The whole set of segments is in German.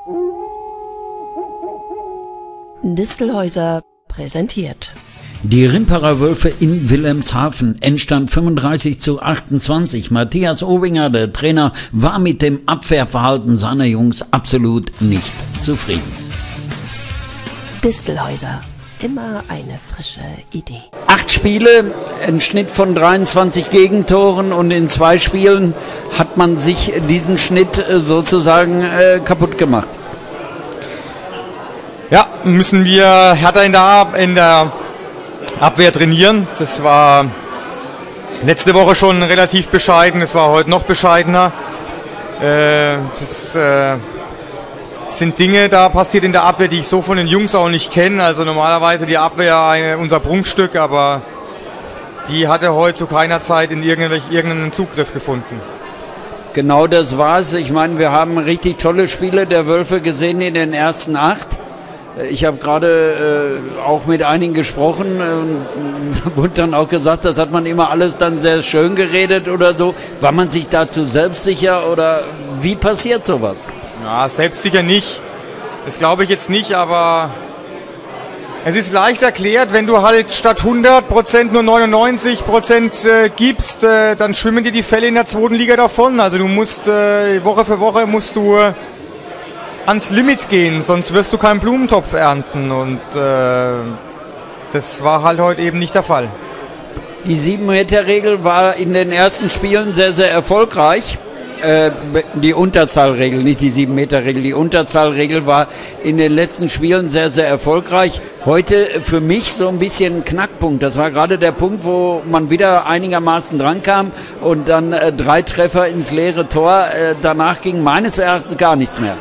Distelhäuser präsentiert. Die Rimperer Wölfe in Wilhelmshaven, Endstand 35:28. Matthias Obinger, der Trainer, war mit dem Abwehrverhalten seiner Jungs absolut nicht zufrieden. Distelhäuser, immer eine frische Idee. 8 Spiele, ein Schnitt von 23 Gegentoren und in 2 Spielen hat man sich diesen Schnitt sozusagen kaputt gemacht. Ja, müssen wir härter in der Abwehr trainieren. Das war letzte Woche schon relativ bescheiden, das war heute noch bescheidener. Das sind Dinge, da passiert in der Abwehr, die ich so von den Jungs auch nicht kenne. Also normalerweise die Abwehr unser Prunkstück, aber die hatte heute zu keiner Zeit in irgendeinen Zugriff gefunden. Genau das war's. Ich meine, wir haben richtig tolle Spiele der Wölfe gesehen in den ersten 8. Ich habe gerade auch mit einigen gesprochen und wurde dann auch gesagt, das hat man immer alles dann sehr schön geredet oder so. War man sich dazu selbstsicher oder wie passiert sowas? Ja, selbstsicher nicht. Das glaube ich jetzt nicht, aber es ist leicht erklärt, wenn du halt statt 100% nur 99% gibst, dann schwimmen dir die Fälle in der 2. Liga davon. Also du musst Woche für Woche musst du ans Limit gehen, sonst wirst du keinen Blumentopf ernten und das war halt heute eben nicht der Fall. Die 7-Meter-Regel war in den ersten Spielen sehr, sehr erfolgreich. Die Unterzahlregel, nicht die 7-Meter-Regel, die Unterzahlregel war in den letzten Spielen sehr, sehr erfolgreich. Heute für mich so ein bisschen ein Knackpunkt. Das war gerade der Punkt, wo man wieder einigermaßen dran kam und dann 3 Treffer ins leere Tor. Danach ging meines Erachtens gar nichts mehr.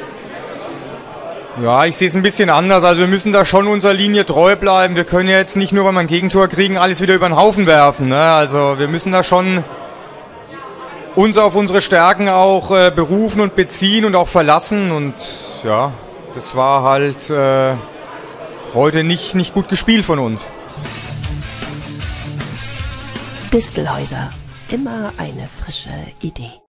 Ja, ich sehe es ein bisschen anders. Also wir müssen da schon unserer Linie treu bleiben. Wir können ja jetzt nicht nur, wenn wir ein Gegentor kriegen, alles wieder über den Haufen werfen. Ne? Also wir müssen da schon uns auf unsere Stärken auch berufen und beziehen und auch verlassen. Und ja, das war halt heute nicht gut gespielt von uns. Distelhäuser, immer eine frische Idee.